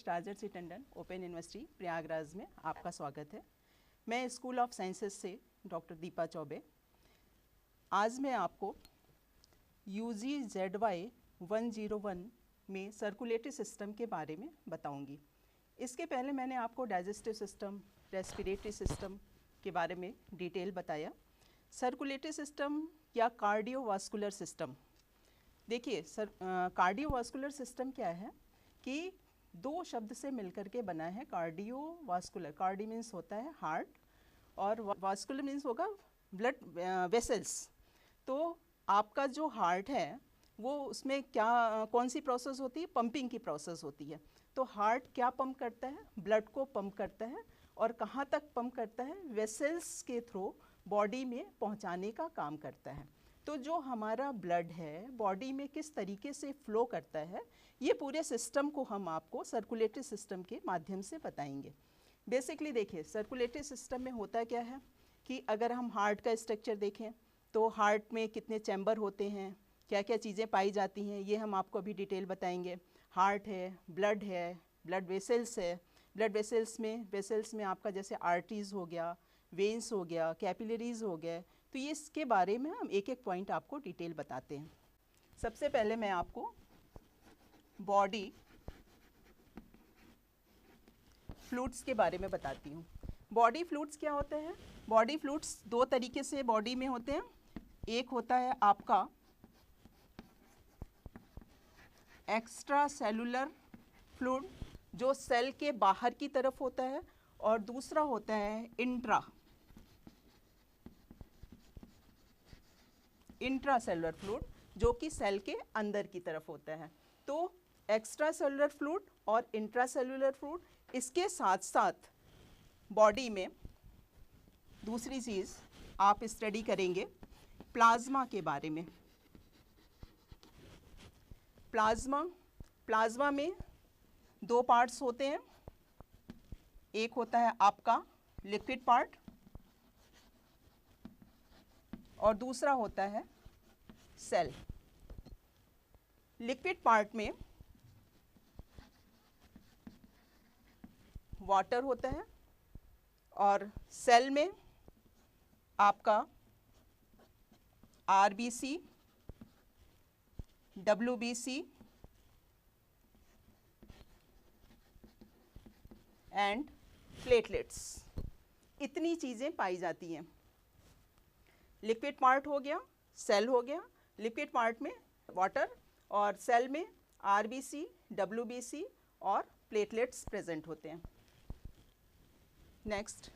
राजर्षि Tandon open university Prayagraj में आपका स्वागत है। मैं स्कूल ऑफ साइंसेज से डॉक्टर दीपा चौबे। आज मैं आपको UGZY 101 में सर्कुलेटरी सिस्टम के बारे में बताऊंगी। इसके पहले मैंने आपको डाइजेस्टिव सिस्टम, रेस्पिरेटरी सिस्टम के बारे में डिटेल बताया। सर्कुलेटरी सिस्टम या कार्डियोवास्कुलर सिस्टम, देखिए कार्डियोवास्कुलर सिस्टम क्या है कि दो शब्द से मिलकर के बना है। कार्डियोवास्कुलर, कार्डी मीन्स होता है हार्ट और वास्कुलर मीन्स होगा ब्लड वेसल्स। तो आपका जो हार्ट है वो उसमें क्या कौन सी प्रोसेस होती है? पंपिंग की प्रोसेस होती है। तो हार्ट क्या पंप करता है? ब्लड को पंप करता है। और कहाँ तक पंप करता है? वेसल्स के थ्रू बॉडी में पहुँचाने का काम करता है। तो जो हमारा ब्लड है बॉडी में किस तरीके से फ्लो करता है, ये पूरे सिस्टम को हम आपको सर्कुलेटरी सिस्टम के माध्यम से बताएंगे। बेसिकली देखिए सर्कुलेटरी सिस्टम में होता क्या है कि अगर हम हार्ट का स्ट्रक्चर देखें तो हार्ट में कितने चैम्बर होते हैं, क्या क्या चीज़ें पाई जाती हैं, ये हम आपको अभी डिटेल बताएंगे। हार्ट है, ब्लड वेसल्स है। ब्लड वेसल्स में आपका जैसे आर्टरीज हो गया, वेन्स हो गया, कैपिलरीज हो गए। तो ये इसके बारे में हम एक एक पॉइंट आपको डिटेल बताते हैं। सबसे पहले मैं आपको बॉडी फ्लूइड्स के बारे में बताती हूँ। बॉडी फ्लूइड्स क्या होते हैं? बॉडी फ्लूइड्स दो तरीके से बॉडी में होते हैं। एक होता है आपका एक्स्ट्रा सेलुलर फ्लूइड जो सेल के बाहर की तरफ होता है, और दूसरा होता है इंट्रासेलुलर फ्लूइड जो कि सेल के अंदर की तरफ होता है। तो एक्स्ट्रा सेलुलर फ्लूइड और इंट्रासेलुलर फ्लूइड, इसके साथ साथ बॉडी में दूसरी चीज़ आप स्टडी करेंगे प्लाज्मा के बारे में। प्लाज्मा में दो पार्ट्स होते हैं। एक होता है आपका लिक्विड पार्ट और दूसरा होता है सेल। लिक्विड पार्ट में वाटर होता है और सेल में आपका RBC, WBC एंड प्लेटलेट्स, इतनी चीज़ें पाई जाती हैं। लिक्विड पार्ट हो गया, सेल हो गया। लिक्विड पार्ट में वाटर और सेल में RBC, WBC और प्लेटलेट्स प्रेजेंट होते हैं। नेक्स्ट,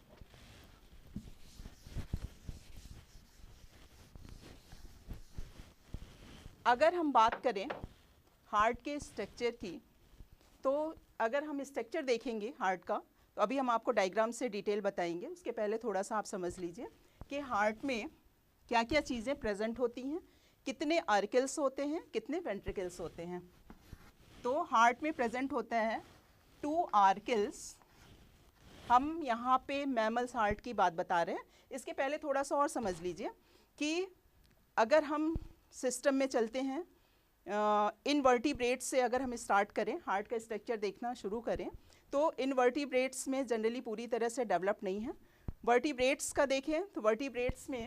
अगर हम बात करें हार्ट के स्ट्रक्चर की, तो अगर हम स्ट्रक्चर देखेंगे हार्ट का, तो अभी हम आपको डायग्राम से डिटेल बताएंगे। उसके पहले थोड़ा सा आप समझ लीजिए कि हार्ट में क्या क्या चीज़ें प्रेजेंट होती हैं, कितने आर्कल्स होते हैं, कितने वेंट्रिकल्स होते हैं। तो हार्ट में प्रेजेंट होता है 2 आर्कल्स। हम यहाँ पे मैमल्स हार्ट की बात बता रहे हैं। इसके पहले थोड़ा सा और समझ लीजिए कि अगर हम सिस्टम में चलते हैं, इनवर्टिब्रेट्स से अगर हम स्टार्ट करें, हार्ट का स्ट्रक्चर देखना शुरू करें, तो इनवर्टिब्रेट्स में जनरली पूरी तरह से डेवलप नहीं है। वर्टिब्रेट्स का देखें तो वर्टिब्रेट्स में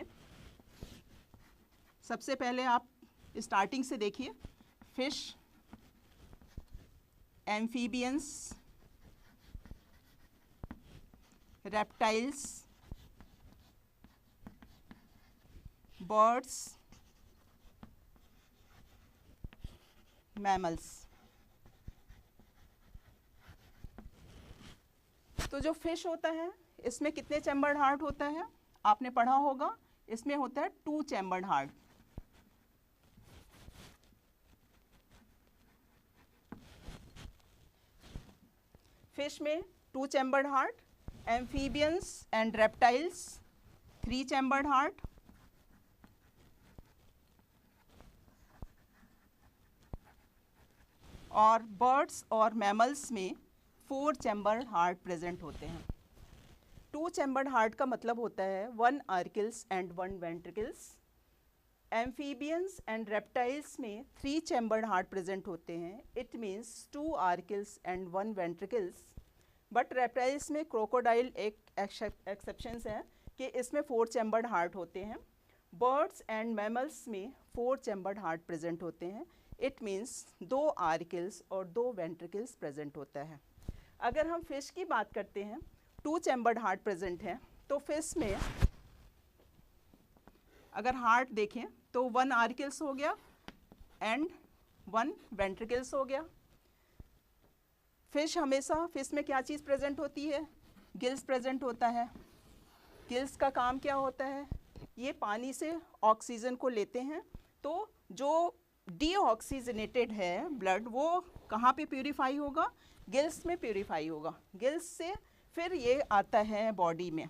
सबसे पहले आप स्टार्टिंग से देखिए, fish, amphibians, reptiles, birds, mammals. तो जो फिश होता है इसमें कितने चैम्बर्ड हार्ट होता है? आपने पढ़ा होगा, इसमें होता है 2 चैम्बर्ड हार्ट। फिश में 2 chambered heart, amphibians and reptiles 3 chambered heart, और बर्ड्स और मैमल्स में 4 चैम्बर्ड हार्ट प्रेजेंट होते हैं। 2 चैम्बर्ड हार्ट का मतलब होता है 1 auricles and 1 ventricles. Amphibians and reptiles में 3 चैम्बर्ड हार्ट प्रेजेंट होते हैं. It means 2 auricles and 1 ventricles. But reptiles में क्रोकोडाइल एक एक्सेप्शंस है कि इसमें 4 चैम्बर्ड हार्ट होते हैं. बर्ड्स एंड मैमल्स में 4 चैम्बर्ड हार्ट प्रेजेंट होते हैं. इट मीन्स 2 आर्किल्स और 2 वेंट्रिकल्स प्रेजेंट होता है. अगर हम फिश की बात करते हैं, 2 चैम्बर्ड हार्ट प्रेजेंट है. तो फिश में अगर हार्ट देखें तो 1 आर्किल्स हो गया एंड 1 वेंट्रिकल्स हो गया. फिश में क्या चीज़ प्रेजेंट होती है? गिल्स प्रेजेंट होता है. गिल्स का काम क्या होता है? ये पानी से ऑक्सीजन को लेते हैं. तो जो डीऑक्सीजनेटेड है ब्लड, वो कहाँ पे प्यूरिफाई होगा? गिल्स में प्यूरिफाई होगा. गिल्स से फिर ये आता है बॉडी में.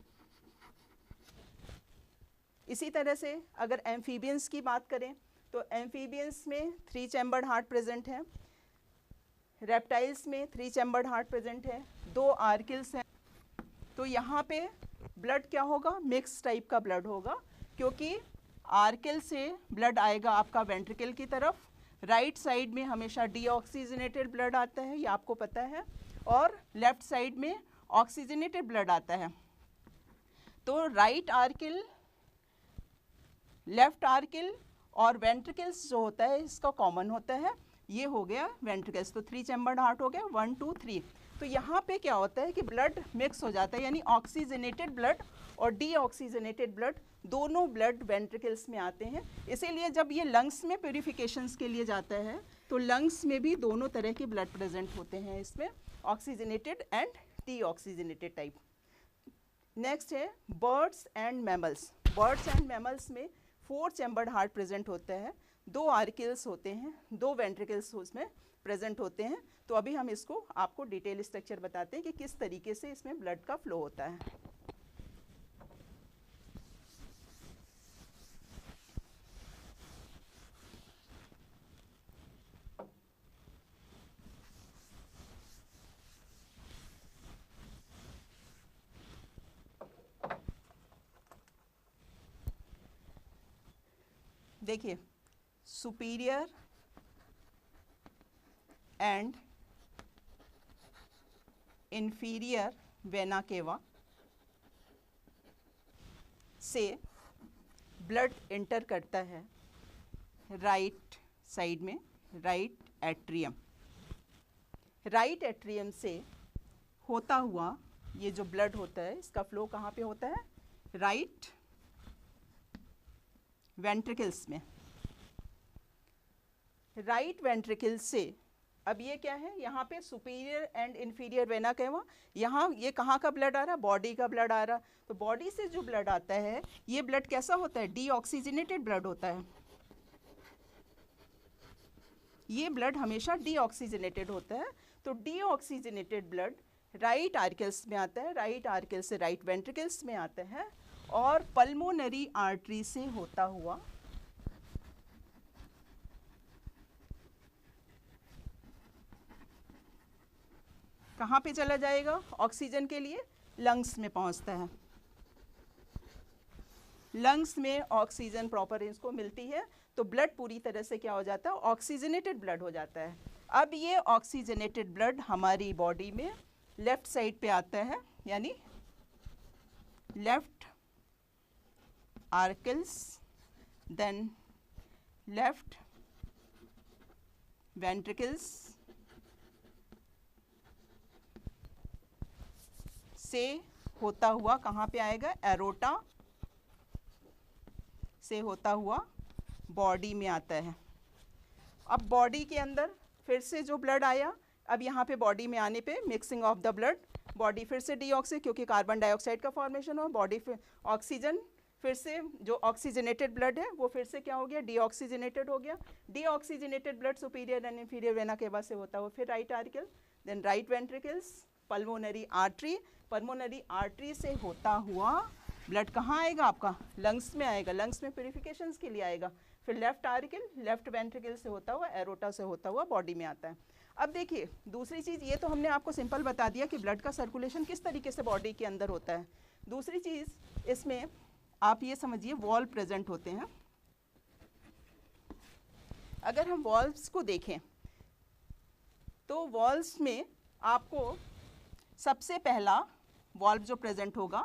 इसी तरह से अगर एम्फीबियंस की बात करें तो एम्फीबियंस में 3 चैम्बर्ड हार्ट प्रेजेंट है. रेप्टाइल्स में 3 चैम्बर्ड हार्ट प्रेजेंट है. 2 आर्किल्स हैं. तो यहाँ पे ब्लड क्या होगा? मिक्स टाइप का ब्लड होगा, क्योंकि आर्किल से ब्लड आएगा आपका वेंट्रिकल की तरफ. राइट साइड में हमेशा डीऑक्सीजनेटेड ब्लड आता है, ये आपको पता है, और लेफ्ट साइड में ऑक्सीजनेटेड ब्लड आता है. तो राइट आर्किल, लेफ्ट आर्किल और वेंट्रिकल्स जो होता है इसका कॉमन होता है. ये हो गया वेंट्रिकल्स. तो 3 चैम्बर्ड हार्ट हो गया, 1 2 3. तो यहाँ पे क्या होता है कि ब्लड मिक्स हो जाता है, यानी ऑक्सीजनेटेड ब्लड और डीऑक्सीजनेटेड ब्लड दोनों ब्लड वेंट्रिकल्स में आते हैं. इसीलिए जब ये लंग्स में प्यूरिफिकेशंस के लिए जाता है तो लंग्स में भी दोनों तरह के ब्लड प्रेजेंट होते हैं इसमें, oxygenated and deoxygenated type. Next है birds and mammals. Birds and mammals में 4 चैम्बर्ड हार्ट प्रेजेंट होता है. 2 आर्किल्स होते हैं, 2 वेंट्रिकल्स उसमें प्रेजेंट होते हैं. तो अभी हम इसको आपको डिटेल स्ट्रक्चर बताते हैं कि किस तरीके से इसमें ब्लड का फ्लो होता है. देखिए, superior and inferior vena cava से ब्लड एंटर करता है राइट साइड में, राइट एट्रियम. राइट एट्रियम से होता हुआ ये जो ब्लड होता है इसका फ्लो कहाँ पे होता है? राइट वेंट्रिकल्स में. राइट वेंट्रिकल से अब ये क्या है? यहाँ पे सुपीरियर एंड इंफीरियर वेना केवा. यहाँ ये कहाँ का ब्लड आ रहा है? बॉडी का ब्लड आ रहा. तो बॉडी से जो ब्लड आता है ये ब्लड कैसा होता है? डीऑक्सीजनेटेड ब्लड होता है. ये ब्लड हमेशा डीऑक्सीजनेटेड होता है. तो डीऑक्सीजनेटेड ब्लड राइट आर्किल्स में आता है, राइट आर्किल से राइट वेंट्रिकल्स में आता है और पल्मोनरी आर्टरी से होता हुआ कहाँ पे चला जाएगा? ऑक्सीजन के लिए लंग्स में पहुँचता है. लंग्स में ऑक्सीजन प्रॉपर इसको मिलती है तो ब्लड पूरी तरह से क्या हो जाता है? ऑक्सीजनेटेड ब्लड हो जाता है. अब ये ऑक्सीजनेटेड ब्लड हमारी बॉडी में लेफ्ट साइड पे आता है, यानी left auricles, then left ventricles से होता हुआ कहाँ पे आएगा? एरोटा से होता हुआ बॉडी में आता है. अब बॉडी के अंदर फिर से जो ब्लड आया, अब यहाँ पे बॉडी में आने पे mixing of the blood, body फिर से डीऑक्सी, क्योंकि कार्बन डाइऑक्साइड का फॉर्मेशन हो, बॉडी फिर ऑक्सीजन, फिर से जो ऑक्सीजनेटेड ब्लड है वो फिर से क्या हो गया? डीऑक्सीजनेटेड हो गया. Deoxygenated blood superior and inferior vena cava से होता हुआ फिर right auricle, then right ventricles, pulmonary artery. Pulmonary artery से होता हुआ ब्लड कहाँ आएगा? आपका लंग्स में आएगा. लंग्स में प्यूरिफिकेशंस के लिए आएगा. फिर लेफ्ट आर्किल, लेफ्ट वेंट्रिकल से होता हुआ एरोटा से होता हुआ बॉडी में आता है. अब देखिए दूसरी चीज़, ये तो हमने आपको सिंपल बता दिया कि ब्लड का सर्कुलेशन किस तरीके से बॉडी के अंदर होता है. दूसरी चीज़ इसमें आप ये समझिए वॉल्व प्रेजेंट होते हैं. अगर हम वॉल्व्स को देखें तो वॉल्व्स में आपको सबसे पहला वॉल्व जो प्रेजेंट होगा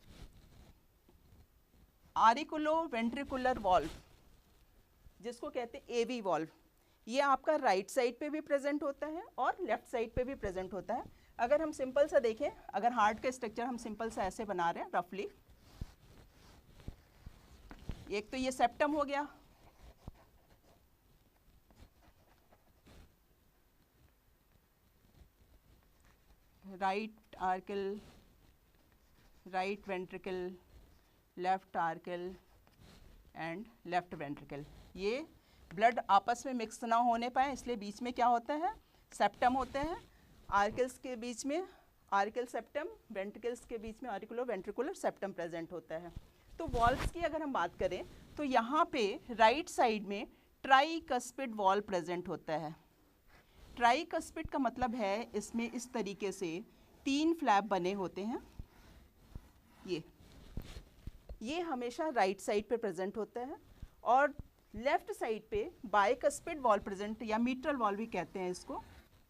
आरिकुलो वेंट्रिकुलर वॉल्व, जिसको कहते हैं एवी वॉल्व। ये आपका राइट साइड पे भी प्रेजेंट होता है और लेफ्ट साइड पे भी प्रेजेंट होता है। अगर हम सिंपल सा देखें, अगर हार्ट का स्ट्रक्चर हम सिंपल सा ऐसे बना रहे हैं रफली, एक तो ये सेप्टम हो गया, right auricle, right ventricle, left auricle and left ventricle. ये ब्लड आपस में मिक्स ना होने पाए इसलिए बीच में क्या होता है, सेप्टम होते हैं। आर्कल्स के बीच में आर्कल सेप्टम, वेंट्रिकल्स के बीच में आर्कुलो वेंट्रिकुलर सेप्टम प्रेजेंट होता है। तो वॉल्व्स की अगर हम बात करें तो यहाँ पे राइट साइड में ट्राइकस्पिड वॉल्व प्रेजेंट होता है। ट्राइकस्पिड का मतलब है इसमें इस तरीके से 3 फ्लैप बने होते हैं। ये हमेशा राइट साइड पे प्रेजेंट होता है और लेफ्ट साइड पे बाइकस्पिड वॉल्व प्रेजेंट, या मीट्रल वॉल्व भी कहते हैं इसको,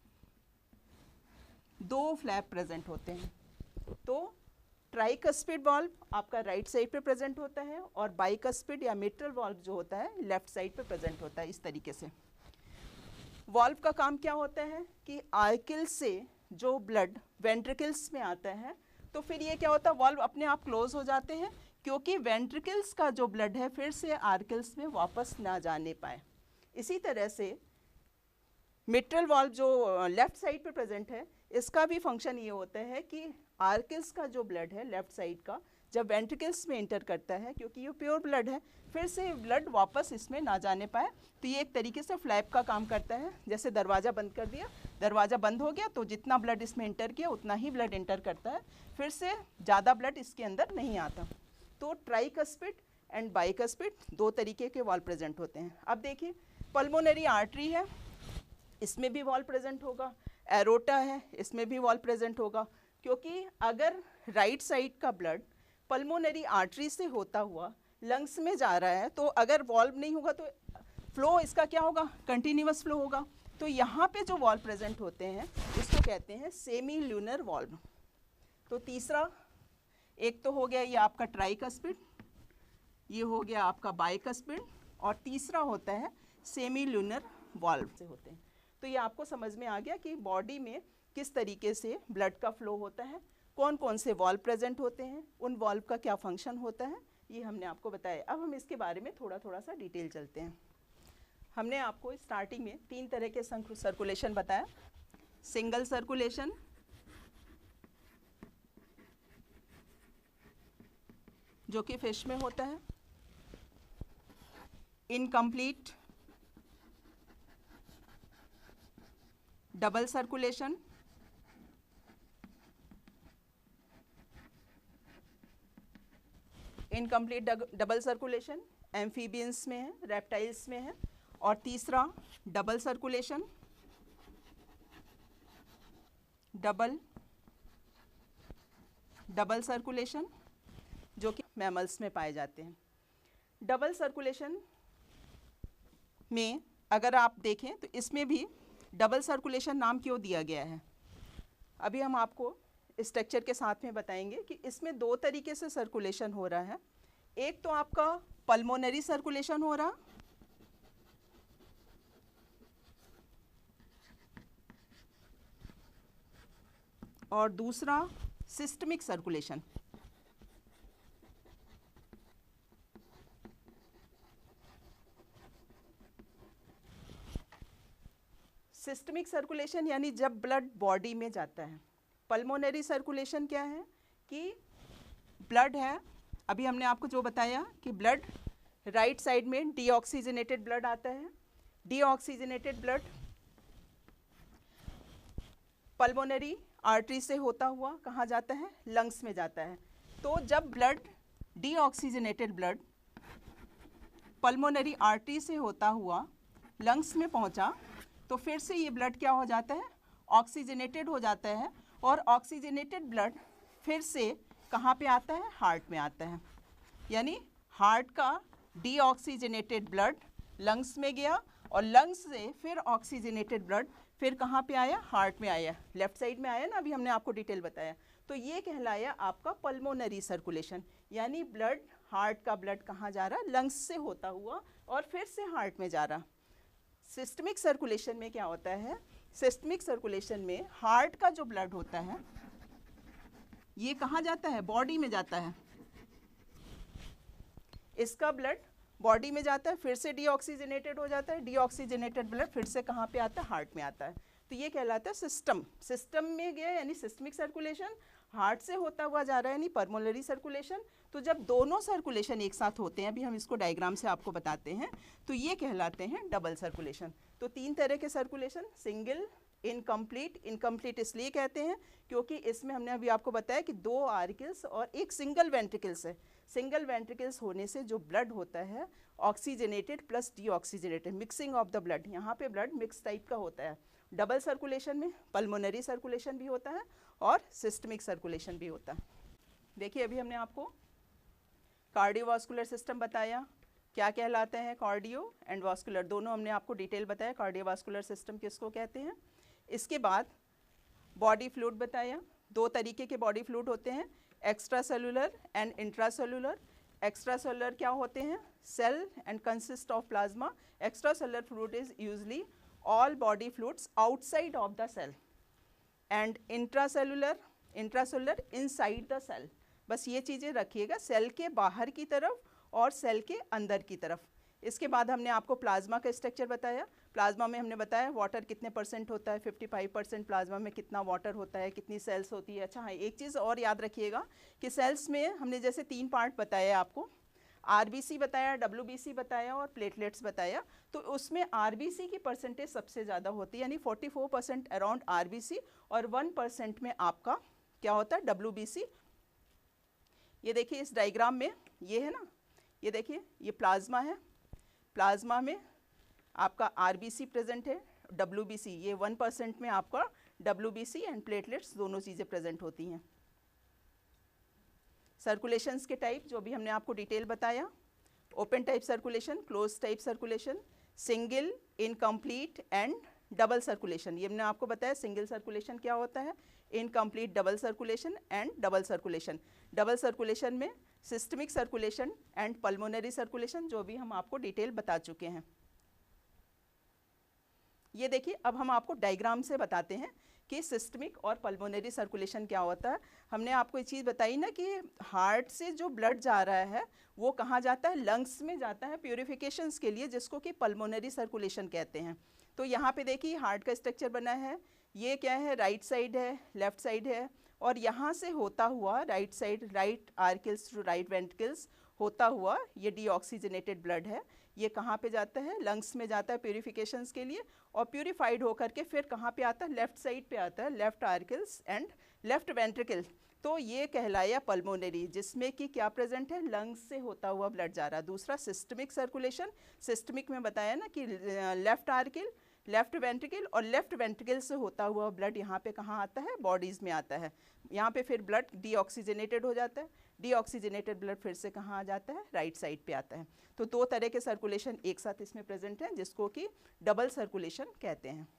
2 फ्लैप प्रेजेंट होते हैं। तो ट्राइकस्पिड वॉल्व आपका राइट साइड पे प्रेजेंट होता है और बाइकस्पिड या मीट्रल वॉल्व जो होता है लेफ्ट साइड पे प्रेजेंट होता है। इस तरीके से वॉल्व का काम क्या होता है कि आर्कल से जो ब्लड वेंट्रिकल्स में आता है तो फिर ये क्या होता है, वॉल्व अपने आप क्लोज हो जाते हैं क्योंकि वेंट्रिकल्स का जो ब्लड है फिर से आर्कल्स में वापस ना जाने पाए। इसी तरह से मिट्रल वॉल्व जो लेफ्ट साइड पे प्रेजेंट है, इसका भी फंक्शन ये होता है कि आर्कल्स का जो ब्लड है लेफ्ट साइड का जब वेंट्रिकल्स में इंटर करता है, क्योंकि ये प्योर ब्लड है, फिर से ब्लड वापस इसमें ना जाने पाए। तो ये एक तरीके से फ्लैप का काम करता है। जैसे दरवाज़ा बंद कर दिया, दरवाज़ा बंद हो गया तो जितना ब्लड इसमें इंटर किया उतना ही ब्लड इंटर करता है, फिर से ज़्यादा ब्लड इसके अंदर नहीं आता। तो ट्राइकस्पिड एंड बाइकस्पिड 2 तरीके के वॉल्व प्रेजेंट होते हैं। अब देखिए पल्मोनरी आर्टरी है, इसमें भी वॉल्व प्रेजेंट होगा। एरोटा है, इसमें भी वॉल्व प्रेजेंट होगा, क्योंकि अगर राइट साइड का ब्लड पल्मोनरी आर्टरी से होता हुआ लंग्स में जा रहा है तो अगर वॉल्व नहीं होगा तो फ्लो इसका क्या होगा, कंटिन्यूअस फ्लो होगा। तो यहाँ पे जो वॉल्व प्रेजेंट होते हैं इसको कहते हैं सेमी ल्यूनर वॉल्व। तो तीसरा एक तो हो गया ये आपका ट्राइकस्पिड, ये हो गया आपका बाइकस्पिड, और तीसरा होता है सेमी ल्यूनर वॉल्व से होते हैं। तो ये आपको समझ में आ गया कि बॉडी में किस तरीके से ब्लड का फ्लो होता है, कौन कौन से वॉल्व प्रेजेंट होते हैं, उन वॉल्व का क्या फंक्शन होता है, ये हमने आपको बताया। अब हम इसके बारे में थोड़ा थोड़ा सा डिटेल चलते हैं। हमने आपको स्टार्टिंग में 3 तरह के सर्कुलेशन बताया। सिंगल सर्कुलेशन, जो कि फिश में होता है, incomplete double circulation, incomplete double circulation amphibians में है, रेप्टाइल्स में है, और तीसरा डबल सर्कुलेशन, डबल सर्कुलेशन जो कि मैमल्स में पाए जाते हैं। डबल सर्कुलेशन में अगर आप देखें तो इसमें भी डबल सर्कुलेशन नाम क्यों दिया गया है, अभी हम आपको स्ट्रक्चर के साथ में बताएंगे कि इसमें 2 तरीके से सर्कुलेशन हो रहा है। एक तो आपका पल्मोनरी सर्कुलेशन हो रहा, और दूसरा सिस्टमिक सर्कुलेशन। सिस्टमिक सर्कुलेशन यानी जब ब्लड बॉडी में जाता है। पल्मोनरी सर्कुलेशन क्या है कि ब्लड है, अभी हमने आपको जो बताया कि ब्लड राइट साइड में डीऑक्सीजनेटेड ब्लड आता है। डीऑक्सीजनेटेड ब्लड पल्मोनरी आर्टरी से होता हुआ कहाँ जाता है, लंग्स में जाता है। तो जब blood deoxygenated blood pulmonary artery से होता हुआ लंग्स में पहुँचा तो फिर से ये ब्लड क्या हो जाता है, ऑक्सीजनेटेड हो जाता है, और ऑक्सीजनेटेड ब्लड फिर से कहाँ पे आता है, हार्ट में आता है। यानी हार्ट का डीऑक्सीजनेटेड ब्लड लंग्स में गया और लंग्स से फिर ऑक्सीजनेटेड ब्लड फिर कहाँ पे आया, हार्ट में आया, लेफ्ट साइड में आया ना, अभी हमने आपको डिटेल बताया। तो ये कहलाया आपका पल्मोनरी सर्कुलेशन, यानी ब्लड, हार्ट का ब्लड कहाँ जा रहा, लंग्स से होता हुआ और फिर से हार्ट में जा रहा। सिस्टमिक सर्कुलेशन में क्या होता है, सिस्टमिक सर्कुलेशन में हार्ट का जो ब्लड होता है ये कहाँ जाता है, बॉडी में जाता है। इसका ब्लड बॉडी में जाता है, फिर से डीऑक्सीजनेटेड हो जाता है, डीऑक्सीजनेटेड ब्लड फिर से कहाँ पे आता है, हार्ट में आता है। तो ये कहलाता है सिस्टम, सिस्टम में गया यानी सिस्टमिक सर्कुलेशन, हार्ट से होता हुआ जा रहा है यानी पल्मोनरी सर्कुलेशन। तो जब दोनों सर्कुलेशन एक साथ होते हैं, अभी हम इसको डायग्राम से आपको बताते हैं, तो ये कहलाते हैं डबल सर्कुलेशन। तो 3 तरह के सर्कुलेशन, सिंगल, इनकम्प्लीट। इनकम्प्लीट इसलिए कहते हैं क्योंकि इसमें हमने अभी आपको बताया कि 2 आर्किल्स और एक सिंगल वेंट्रिकल्स है। सिंगल वेंट्रिकल्स होने से जो ब्लड होता है oxygenated plus deoxygenated, mixing of the blood, यहाँ पे ब्लड मिक्स टाइप का होता है। डबल सर्कुलेशन में पल्मोनरी सर्कुलेशन भी होता है और सिस्टमिक सर्कुलेशन भी होता है। देखिए अभी हमने आपको कार्डियोवास्कुलर सिस्टम बताया, क्या कहलाते हैं कार्डियो एंड वास्कुलर, दोनों हमने आपको डिटेल बताया कार्डियोवास्कुलर सिस्टम किसको कहते हैं। इसके बाद बॉडी फ्लूइड बताया, 2 तरीके के बॉडी फ्लूइड होते हैं, extra cellular and intra cellular. Extra cellular क्या होते हैं, cell and consist of plasma. Extra cellular fluid is usually all body fluids outside of the cell and intracellular inside the cell। बस ये चीज़ें रखिएगा, cell के बाहर की तरफ और सेल के अंदर की तरफ। इसके बाद हमने आपको प्लाज्मा का स्ट्रक्चर बताया। प्लाज्मा में हमने बताया वाटर कितने % होता है, 55% प्लाज्मा में कितना वाटर होता है, कितनी सेल्स होती है। अच्छा हाँ, एक चीज़ और याद रखिएगा कि सेल्स में हमने जैसे 3 पार्ट बताया आपको, आरबीसी बताया, डब्ल्यूबीसी बताया और प्लेटलेट्स बताया। तो उसमें आरबीसी की परसेंटेज सबसे ज़्यादा होती है, यानी 44% अराउंड आरबीसी और 1% में आपका क्या होता है, डब्ल्यूबीसी। ये देखिए इस डायग्राम में ये है ना, ये देखिए ये प्लाज्मा है, प्लाज्मा में आपका आरबीसी प्रेजेंट है, डब्ल्यूबीसी ये 1% में आपका डब्ल्यूबीसी एंड प्लेटलेट्स दोनों चीज़ें प्रेजेंट होती हैं। सर्कुलेशंस के टाइप जो भी हमने आपको डिटेल बताया, open type circulation, close type circulation, single, incomplete and double circulation. ये हमने आपको बताया सिंगल सर्कुलेशन क्या होता है, incomplete double circulation and double circulation. Double circulation में systemic circulation and pulmonary circulation जो भी हम आपको डिटेल बता चुके हैं। ये देखिए अब हम आपको डायग्राम से बताते हैं कि सिस्टमिक और पल्मोनरी सर्कुलेशन क्या होता है। हमने आपको ये चीज़ बताई ना कि हार्ट से जो ब्लड जा रहा है वो कहाँ जाता है, लंग्स में जाता है प्यूरिफिकेशंस के लिए, जिसको कि पल्मोनरी सर्कुलेशन कहते हैं। तो यहाँ पे देखिए हार्ट का स्ट्रक्चर बना है, ये क्या है, राइट साइड है, लेफ्ट साइड है, और यहाँ से होता हुआ right side, right auricles to right ventricles होता हुआ ये डीऑक्सीजनेटेड ब्लड है, ये कहाँ पे जाता है, लंग्स में जाता है प्यूरिफिकेशंस के लिए, और प्यूरिफाइड होकर के फिर कहाँ पे आता है, लेफ्ट साइड पे आता है, left auricles and left ventricle. तो ये कहलाया पल्मोनरी, जिसमें कि क्या प्रेजेंट है, लंग्स से होता हुआ ब्लड जा रहा है। दूसरा सिस्टमिक सर्कुलेशन, सिस्टमिक में बताया ना कि लेफ्ट आर्किल, लेफ्ट वेंट्रिकल और लेफ्ट वेंट्रिकल से होता हुआ ब्लड यहाँ पे कहाँ आता है, बॉडीज़ में आता है। यहाँ पे फिर ब्लड डीऑक्सीजनेटेड हो जाता है, डीऑक्सीजनेटेड ब्लड फिर से कहाँ आ जाता है, राइट साइड पे आता है। तो 2 तरह के सर्कुलेशन एक साथ इसमें प्रेजेंट हैं, जिसको कि डबल सर्कुलेशन कहते हैं।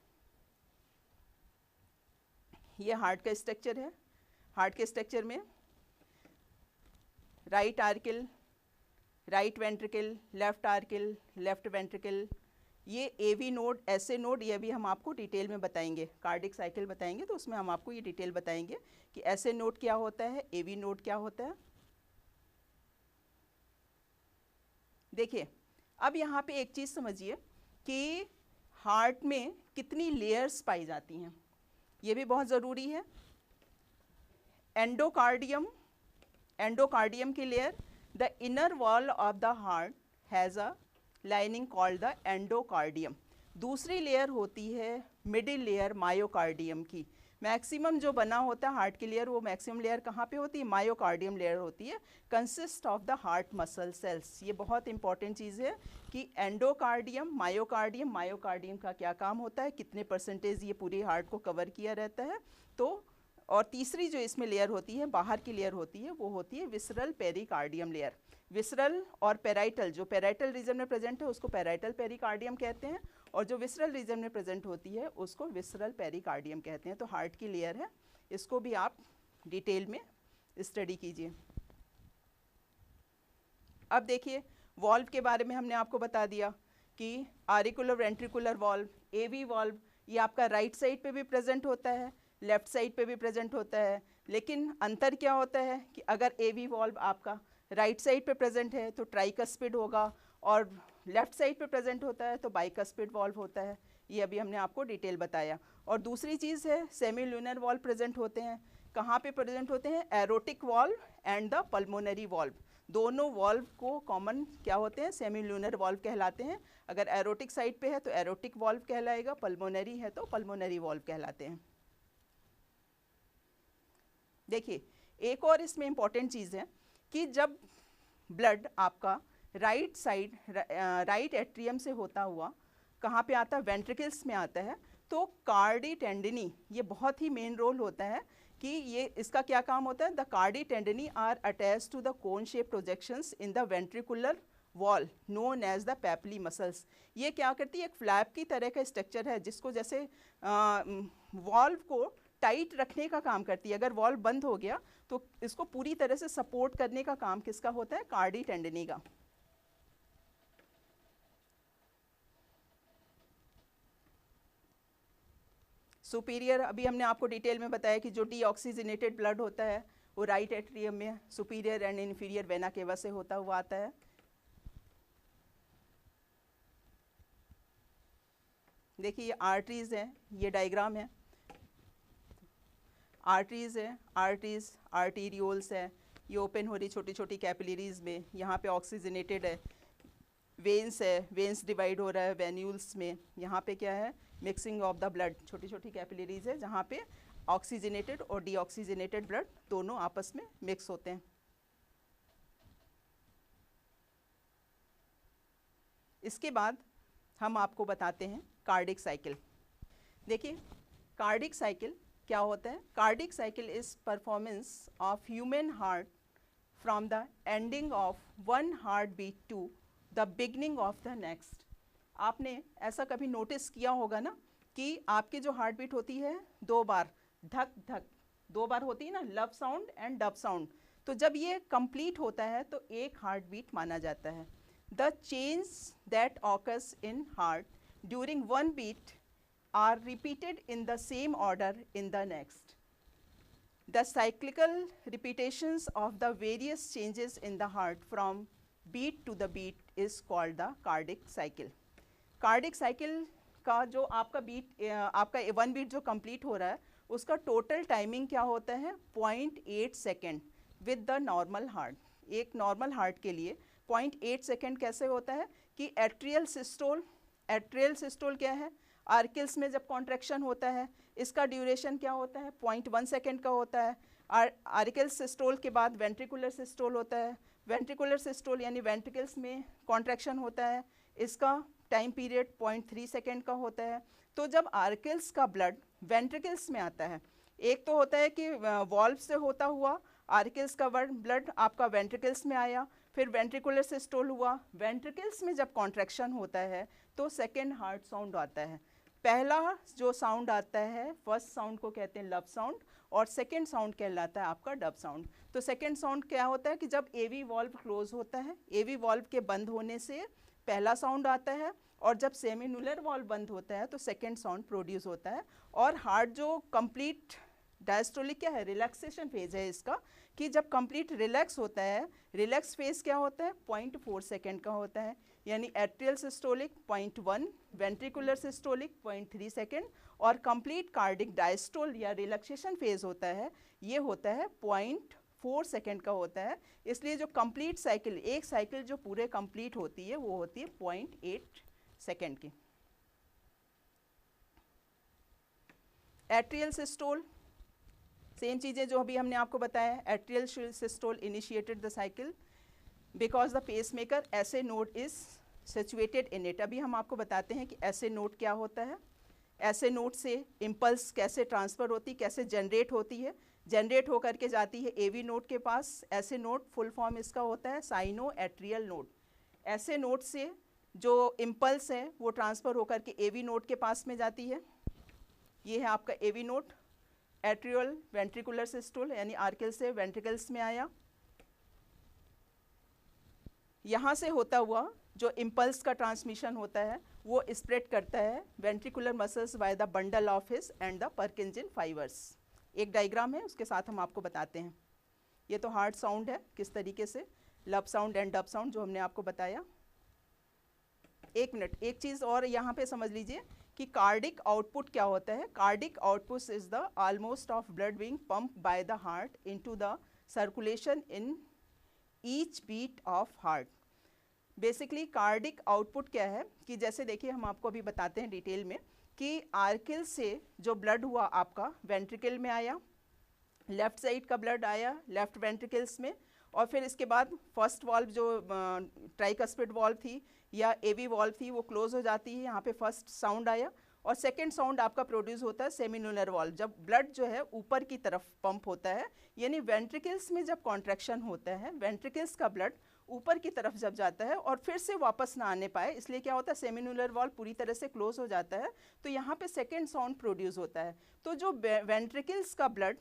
ये हार्ट का स्ट्रक्चर है। हार्ट के स्ट्रक्चर में right auricle, right ventricle, left auricle, left ventricle, ये एवी नोड, एसए नोड, ये भी हम आपको डिटेल में बताएंगे, कार्डिक साइकिल बताएंगे तो उसमें हम आपको ये डिटेल बताएंगे कि एसए नोड क्या होता है, एवी नोड क्या होता है। देखिए अब यहाँ पे एक चीज़ समझिए कि हार्ट में कितनी लेयर्स पाई जाती हैं, ये भी बहुत ज़रूरी है। एंडोकार्डियम, एंडोकार्डियम की layer, the inner wall of the heart has a lining called the endocardium. दूसरी लेयर होती है मिडिल लेयर मायोकार्डियम की। मैक्सिमम जो बना होता है हार्ट की लेयर, वो मैक्सिमम लेयर कहाँ पे होती है, मायोकार्डियम लेयर होती है, consist of the heart muscle cells. ये बहुत इंपॉर्टेंट चीज़ है कि एंडोकार्डियम, मायोकार्डियम, मायोकार्डियम का क्या काम होता है, कितने % ये पूरी हार्ट को कवर किया रहता है। तो और तीसरी जो इसमें लेयर होती है, बाहर की लेयर होती है, वो होती है विसरल पेरिकार्डियम लेयर। विसरल और पेराइटल, जो पेराइटल रीजन में प्रेजेंट है उसको पेराइटल पेरिकार्डियम कहते हैं, और जो विसरल रीजन में प्रेजेंट होती है उसको विसरल पेरिकार्डियम कहते हैं। तो हार्ट की लेयर है, इसको भी आप डिटेल में स्टडी कीजिए। अब देखिए वॉल्व के बारे में हमने आपको बता दिया कि auricular ventricular valve, AV valve, ये आपका राइट साइड पे भी प्रेजेंट होता है, लेफ्ट साइड पे भी प्रेजेंट होता है। लेकिन अंतर क्या होता है कि अगर एवी वॉल्व आपका राइट साइड पे प्रेजेंट है तो ट्राइकस्पिड होगा, और लेफ्ट साइड पे प्रेजेंट होता है तो बाइकस्पिड वॉल्व होता है। ये अभी हमने आपको डिटेल बताया। और दूसरी चीज़ है सेमी ल्यूनर वॉल्व प्रेजेंट होते हैं। कहाँ पे प्रेजेंट होते हैं? Aortic valve and the pulmonary valve, दोनों वॉल्व को कॉमन क्या होते हैं? सेमी ल्यूनर वॉल्व कहलाते हैं। अगर एरोटिक साइड पे है तो एरोटिक वॉल्व कहलाएगा, पल्मोनरी है तो पल्मोनरी वॉल्व कहलाते हैं। देखिए एक और इसमें इम्पॉर्टेंट चीज़ है कि जब ब्लड आपका राइट साइड राइट एट्रियम से होता हुआ कहाँ पे आता है? वेंट्रिकल्स में आता है। तो कार्डी टेंडनी, ये बहुत ही मेन रोल होता है कि ये इसका क्या काम होता है? The chordae tendineae are attach to the cone shape projections in the ventricular wall known as the papillary muscles. ये क्या करती है? एक फ्लैप की तरह का स्ट्रक्चर है जिसको जैसे वॉल्व को टाइट रखने का काम करती है। अगर वॉल्व बंद हो गया तो इसको पूरी तरह से सपोर्ट करने का काम किसका होता है? कार्डी टेंडनी का। सुपीरियर, अभी हमने आपको डिटेल में बताया कि जो डीऑक्सीजनेटेड ब्लड होता है वो राइट एट्रियम में superior and inferior vena cava से होता हुआ आता है। देखिए ये आर्टरीज है, ये डायग्राम है। आर्टरीज है, आर्टरीज, आर्टीरियोल्स है, ये ओपन हो रही छोटी छोटी कैपिलरीज में, यहाँ पे ऑक्सीजनेटेड है। वेन्स है, वेन्स डिवाइड हो रहा है वेन्यूल्स में। यहाँ पे क्या है? मिक्सिंग ऑफ द ब्लड, छोटी छोटी कैपिलरीज है जहाँ पे ऑक्सीजनेटेड और डीऑक्सीजनेटेड ब्लड दोनों आपस में मिक्स होते हैं। इसके बाद हम आपको बताते हैं कार्डिक साइकिल। देखिए कार्डिक साइकिल क्या होता है? Cardiac cycle is performance of human heart from the ending of one heart beat to the beginning of the next. आपने ऐसा कभी नोटिस किया होगा ना कि आपकी जो हार्ट बीट होती है दो बार, धक धक दो बार होती है ना, lub sound and dub sound. तो जब ये कंप्लीट होता है तो एक हार्ट बीट माना जाता है। The change that occurs in heart during one beat are repeated in the same order in the next. The cyclical repetitions of the various changes in the heart from beat to the beat is called the cardiac cycle. Cardiac cycle का जो आपका beat, आपका one beat जो complete हो रहा है उसका total timing क्या होता है? 0.8 second with the normal heart. एक नॉर्मल हार्ट के लिए 0.8 सेकेंड कैसे होता है कि एट्रियल सिस्टोल, एट्रियल सिस्टोल क्या है? आर्किल्स में जब कॉन्ट्रैक्शन होता है इसका ड्यूरेशन क्या होता है? 0.1 सेकेंड का होता है। आर्किल सिस्टोल के बाद वेंट्रिकुलर सिस्टोल होता है। वेंट्रिकुलर सिस्टोल यानी वेंट्रिकल्स में कॉन्ट्रैक्शन होता है, इसका टाइम पीरियड 0.3 सेकेंड का होता है। तो जब आर्किल्स का ब्लड वेंट्रिकल्स में आता है, एक तो होता है कि वॉल्व से होता हुआ आर्किल्स का ब्लड आपका वेंट्रिकल्स में आया, फिर वेंट्रिकुलर सिस्टोल हुआ, वेंट्रिकल्स में जब कॉन्ट्रैक्शन होता है तो सेकेंड हार्ट साउंड आता है। पहला जो साउंड आता है फर्स्ट साउंड को कहते हैं लव साउंड, और सेकेंड साउंड कहलाता है आपका डब साउंड। तो सेकेंड साउंड क्या होता है कि जब एवी वॉल्व क्लोज होता है, एवी वॉल्व के बंद होने से पहला साउंड आता है, और जब सेमिनुलर वॉल्व बंद होता है तो सेकेंड साउंड प्रोड्यूस होता है। और हार्ट जो कंप्लीट डायस्टोलिक क्या है? रिलैक्सेशन फेज है इसका, कि जब कंप्लीट रिलैक्स होता है, रिलैक्स फेज क्या होता है? 0.4 सेकेंड का होता है। यानी atrial systolic 0.1, ventricular systolic 0.3 second, और कंप्लीट कार्डिक डायस्टोल या रिलैक्सेशन फेज होता है ये होता है 0.4 सेकेंड का होता है। इसलिए जो कंप्लीट साइकिल, एक साइकिल जो पूरे कंप्लीट होती है वो होती है 0.8 सेकेंड की। एट्रियल सिस्टोल सेम चीज़ें जो अभी हमने आपको बताया। Atrial systole initiated the cycle because the pacemaker SA node is situated in it. अभी हम आपको बताते हैं कि एसए नोड क्या होता है। ऐसे नोड से इम्पल्स कैसे ट्रांसफ़र होती, कैसे जनरेट होती है, जनरेट होकर के जाती है एवी नोड के पास। ऐसे नोड फुल फॉर्म इसका होता है sino atrial node. SA node से जो इम्पल्स है वो ट्रांसफ़र होकर के एवी नोड के पास में जाती है। ये है आपका AV node. Atrial ventricular systole यानी आर्किल से वेंट्रिकल्स में आया। यहाँ से होता हुआ जो इम्पल्स का ट्रांसमिशन होता है वो स्प्रेड करता है ventricular muscles by the bundle of His and the Purkinje fibers. एक डायग्राम है, उसके साथ हम आपको बताते हैं। ये तो हार्ड साउंड है, किस तरीके से लब साउंड एंड डब साउंड जो हमने आपको बताया। एक मिनट, एक चीज़ और यहाँ पे समझ लीजिए कि कार्डिक आउटपुट क्या होता है। Cardiac output is the almost of blood being pump by the heart into the circulation in each beat of heart. Basically cardiac output क्या है कि जैसे देखिए हम आपको अभी बताते हैं डिटेल में कि आर्किल से जो ब्लड हुआ आपका वेंट्रिकल में आया, लेफ्ट साइड का ब्लड आया लेफ्ट वेंट्रिकल्स में, और फिर इसके बाद फर्स्ट वॉल्व जो ट्राइकस्पिड वॉल्व थी या एवी वॉल्व थी वो क्लोज हो जाती है। यहाँ पे फर्स्ट साउंड आया और सेकंड साउंड आपका प्रोड्यूस होता है सेमिनुलर वॉल्व, जब ब्लड जो है ऊपर की तरफ पंप होता है। यानी वेंट्रिकल्स में जब कॉन्ट्रैक्शन होता है, वेंट्रिकल्स का ब्लड ऊपर की तरफ जब जाता है और फिर से वापस ना आने पाए, इसलिए क्या होता है सेमिनुलर वॉल्व पूरी तरह से क्लोज हो जाता है, तो यहाँ पे सेकेंड साउंड प्रोड्यूस होता है। तो जो वेंट्रिकल्स का ब्लड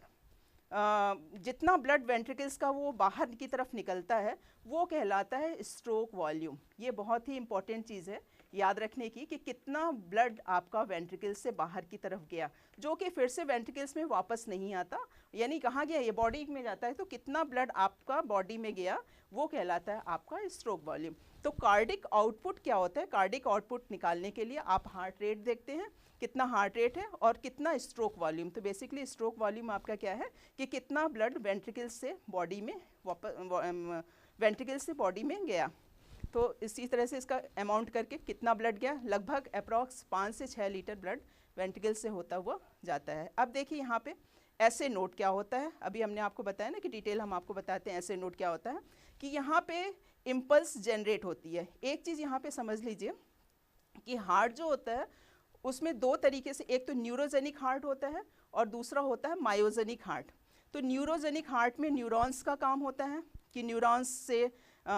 जितना ब्लड वेंट्रिकल्स का वो बाहर की तरफ निकलता है वो कहलाता है स्ट्रोक वॉल्यूम। ये बहुत ही इंपॉर्टेंट चीज़ है याद रखने की कि कितना ब्लड आपका वेंट्रिकल्स से बाहर की तरफ गया, जो कि फिर से वेंट्रिकल्स में वापस नहीं आता, यानी कहाँ गया, ये बॉडी में जाता है। तो कितना ब्लड आपका बॉडी में गया वो कहलाता है आपका स्ट्रोक वॉल्यूम। तो कार्डिक आउटपुट क्या होता है, कार्डिक आउटपुट निकालने के लिए आप हार्ट रेट देखते हैं, कितना हार्ट रेट है और कितना स्ट्रोक वॉल्यूम। तो बेसिकली स्ट्रोक वॉल्यूम आपका क्या है कि कितना ब्लड वेंट्रिकल्स से बॉडी में वापस वेंट्रिकल्स से बॉडी में गया। तो इसी तरह से इसका अमाउंट करके कितना ब्लड गया, लगभग अप्रॉक्स 5 से 6 लीटर ब्लड वेंट्रिकल से होता हुआ जाता है। अब देखिए यहाँ पे ऐसे नोट क्या होता है, अभी हमने आपको बताया ना कि डिटेल हम आपको बताते हैं ऐसे नोट क्या होता है कि यहाँ पे इम्पल्स जनरेट होती है। एक चीज़ यहाँ पे समझ लीजिए कि हार्ट जो होता है उसमें दो तरीके से, एक तो न्यूरोजेनिक हार्ट होता है और दूसरा होता है मायोजेनिक हार्ट। तो न्यूरोजेनिक हार्ट में न्यूरॉन्स का काम होता है कि न्यूरॉन्स से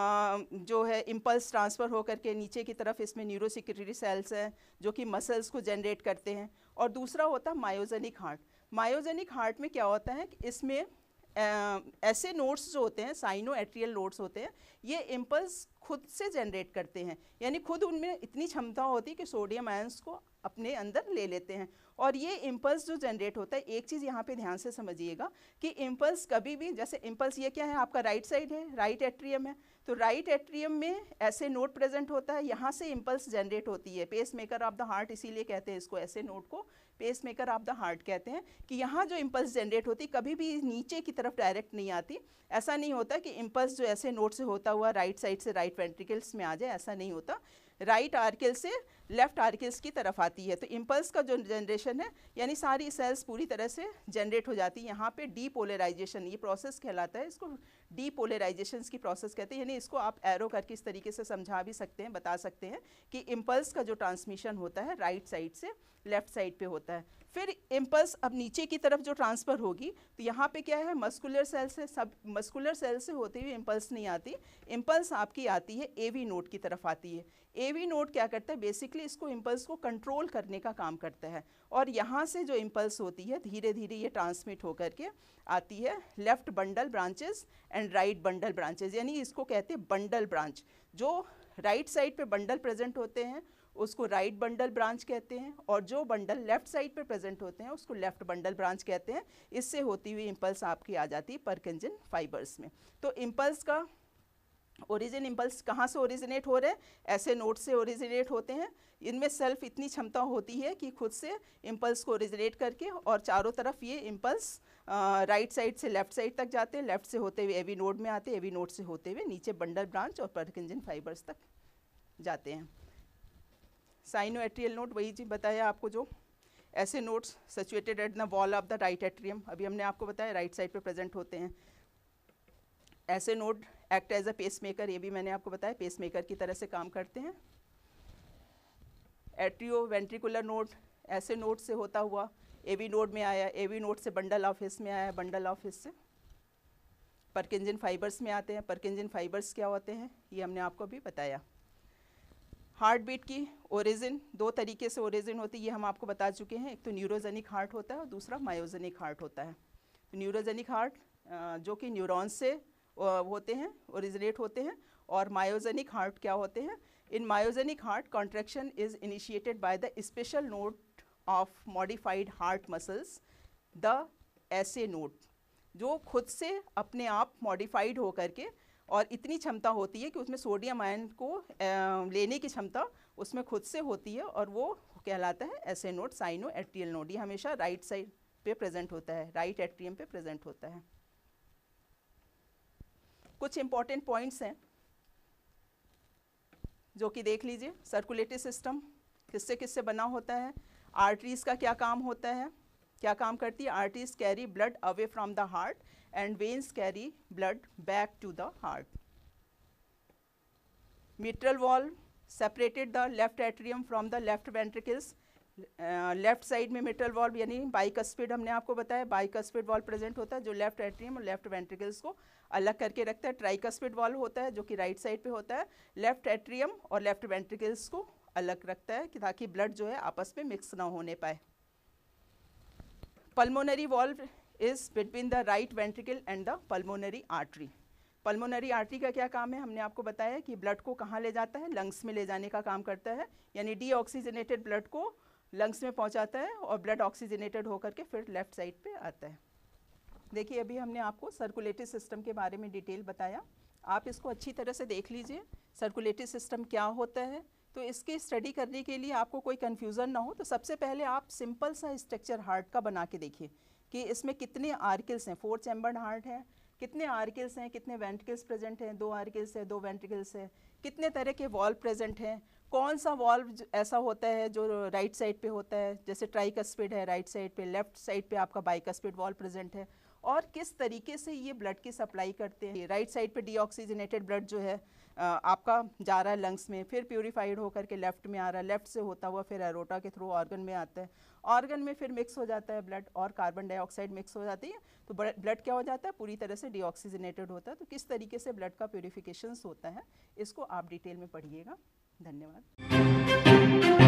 जो है इम्पल्स ट्रांसफ़र होकर के नीचे की तरफ इसमें न्यूरोसिक्रेटरी सेल्स हैं जो कि मसल्स को जनरेट करते हैं, और दूसरा होता है मायोजेनिक हार्ट। मायोजेनिक हार्ट में क्या होता है कि इसमें ऐसे नोड्स जो होते हैं साइनो एट्रियल नोड्स होते हैं, ये इम्पल्स खुद से जनरेट करते हैं, यानी खुद उनमें इतनी क्षमता होती है कि सोडियम आयंस को अपने अंदर ले लेते हैं। और ये इम्पल्स जो जनरेट होता है, एक चीज़ यहाँ पे ध्यान से समझिएगा कि इम्पल्स कभी भी, जैसे इम्पल्स ये क्या है आपका राइट साइड है, राइट एट्रियम है, तो राइट एट्रियम में ऐसे नोड प्रेजेंट होता है, यहाँ से इम्पल्स जनरेट होती है। Pacemaker of the heart इसीलिए कहते हैं इसको, ऐसे नोड को pacemaker of the heart कहते हैं कि यहाँ जो इम्पल्स जनरेट होती कभी भी नीचे की तरफ डायरेक्ट नहीं आती। ऐसा नहीं होता कि इम्पल्स जो ऐसे नोड से होता हुआ राइट साइड से राइट वेंट्रिकल्स में आ जाए, ऐसा नहीं होता। राइट आर्किल से लेफ्ट आर्किल्स की तरफ आती है। तो इम्पल्स का जो जनरेशन है यानी सारी सेल्स पूरी तरह से जनरेट हो जाती है। यहाँ पे डीपोलराइजेशन ये प्रोसेस कहलाता है, इसको डीपोलराइजेशन की प्रोसेस कहते हैं। यानी इसको आप एरो करके इस तरीके से समझा भी सकते हैं, बता सकते हैं कि इम्पल्स का जो ट्रांसमिशन होता है राइट साइड से लेफ्ट साइड पे होता है। फिर इम्पल्स अब नीचे की तरफ जो ट्रांसफ़र होगी तो यहाँ पे क्या है, मस्कुलर सेल से, सब मस्कुलर सेल से होती हुई इम्पल्स नहीं आती, इम्पल्स आपकी आती है एवी नोड की तरफ आती है। एवी नोड क्या करता है, बेसिकली इसको इम्पल्स को कंट्रोल करने का काम करता है, और यहाँ से जो इम्पल्स होती है धीरे धीरे ये ट्रांसमिट होकर के आती है left bundle branches and right bundle branches, यानी इसको कहते हैं बंडल ब्रांच। जो राइट साइड पे बंडल प्रेजेंट होते हैं उसको राइट बंडल ब्रांच कहते हैं, और जो बंडल लेफ्ट साइड पे प्रेजेंट होते हैं उसको लेफ्ट बंडल ब्रांच कहते हैं। इससे होती हुई इम्पल्स आपकी आ जाती है परकिंजिन फाइबर्स में। तो इम्पल्स का ओरिजिन, इम्पल्स कहाँ से ओरिजिनेट हो रहे हैं, ऐसे नोड से ओरिजिनेट होते हैं। इनमें सेल्फ इतनी क्षमता होती है कि खुद से इम्पल्स को ओरिजिनेट करके और चारों तरफ ये इम्पल्स राइट साइड से लेफ्ट साइड तक जाते हैं, लेफ्ट से होते हुए एवी नोड में आते हैं, एवी नोड से होते हुए नीचे बंडल ब्रांच और परकिंजिन फाइबर्स तक जाते हैं। साइनो एट्रियल नोड वही चीज़ बताया आपको, जो SA nodes situated at the wall of the right atrium, अभी हमने आपको बताया राइट साइड पे प्रेजेंट होते हैं। SA node act as a pacemaker, ये भी मैंने आपको बताया पेस मेकर की तरह से काम करते हैं। Atrio ventricular node, SA node से होता हुआ एवी नोड में आया, एवी नोड से बंडल ऑफ हिस में आया, बंडल ऑफ हिस से परकिंजन फाइबर्स में आते हैं। परकिंजन फाइबर्स क्या होते हैं ये हमने आपको अभी बताया। हार्ट बीट की ओरिजिन, दो तरीके से ओरिजिन होती है, ये हम आपको बता चुके हैं। एक तो न्यूरोजेनिक हार्ट होता है और दूसरा मायोजेनिक हार्ट होता है। न्यूरोजेनिक हार्ट जो कि न्यूरॉन्स से होते हैं, ओरिजिनेट होते हैं, और मायोजेनिक हार्ट क्या होते हैं? In myogenic heart contraction is initiated by the special node of modified heart muscles, the SA node, जो खुद से अपने आप मॉडिफाइड होकर के, और इतनी क्षमता होती है कि उसमें सोडियम आयन को लेने की क्षमता उसमें खुद से होती है, और वो कहलाता है SA node, sino atrial node. ये हमेशा राइट साइड पे प्रेजेंट होता है, राइट एट्रियम पे प्रेजेंट होता है। कुछ इंपॉर्टेंट पॉइंट्स हैं जो कि देख लीजिए। सर्कुलेटरी सिस्टम किससे किससे बना होता है? आर्टरीज का क्या काम होता है, क्या काम करती है? Arteries carry blood away from the heart and veins carry blood back to the heart. Mitral valve separated the left atrium from the left ventricles. Left side में मिट्रल वॉल्व यानी बाइकस्पिड हमने आपको बताया, बाइकस्पिड वॉल्व प्रेजेंट होता है जो left atrium और left ventricles को अलग करके रखता है। ट्राइकस्पिड वॉल्व होता है जो कि राइट साइड पे होता है, लेफ्ट एट्रियम और लेफ्ट वेंट्रिकल्स को अलग रखता है कि ताकि ब्लड जो है आपस में मिक्स ना होने पाए। Pulmonary valve is between the right ventricle and the pulmonary artery. Pulmonary artery का क्या काम है? हमने आपको बताया कि ब्लड को कहाँ ले जाता है? लंग्स में ले जाने का काम करता है, यानी डीऑक्सीजनेटेड ब्लड को लंग्स में पहुँचाता है और ब्लड ऑक्सीजनेटेड होकर के फिर लेफ्ट साइड पे आता है। देखिए अभी हमने आपको सर्कुलेटरी सिस्टम के बारे में डिटेल बताया, आप इसको अच्छी तरह से देख लीजिए। सर्कुलेटरी सिस्टम क्या होता है, तो इसकी स्टडी करने के लिए आपको कोई कन्फ्यूज़न ना हो तो सबसे पहले आप सिंपल सा स्ट्रक्चर हार्ट का बना के देखिए कि इसमें कितने आर्किल्स हैं। 4 चैम्बर्ड हार्ट है, कितने आर्किल्स हैं, कितने वेंट्रिकल्स प्रेजेंट हैं? 2 आर्किल्स है, 2 वेंट्रिकल्स है। कितने तरह के वॉल्व प्रेजेंट हैं? कौन सा वॉल्व ऐसा होता है जो राइट साइड पे होता है, जैसे ट्राइकस्पिड है राइट साइड पे, लेफ्ट साइड पे आपका बाइकस्पिड वॉल्व प्रेजेंट है, और किस तरीके से ये ब्लड की सप्लाई करते हैं। राइट साइड पे डीऑक्सीजनेटेड ब्लड जो है आपका जा रहा है लंग्स में, फिर प्यूरिफाइड होकर के लेफ्ट में आ रहा है, लेफ्ट से होता हुआ फिर एरोटा के थ्रू ऑर्गन में आता है, ऑर्गन में फिर मिक्स हो जाता है ब्लड और कार्बन डाइऑक्साइड मिक्स हो जाती है, तो ब्लड क्या हो जाता है? पूरी तरह से डीऑक्सीजनेटेड होता है। तो किस तरीके से ब्लड का प्यूरिफिकेशन होता है इसको आप डिटेल में पढ़िएगा। धन्यवाद।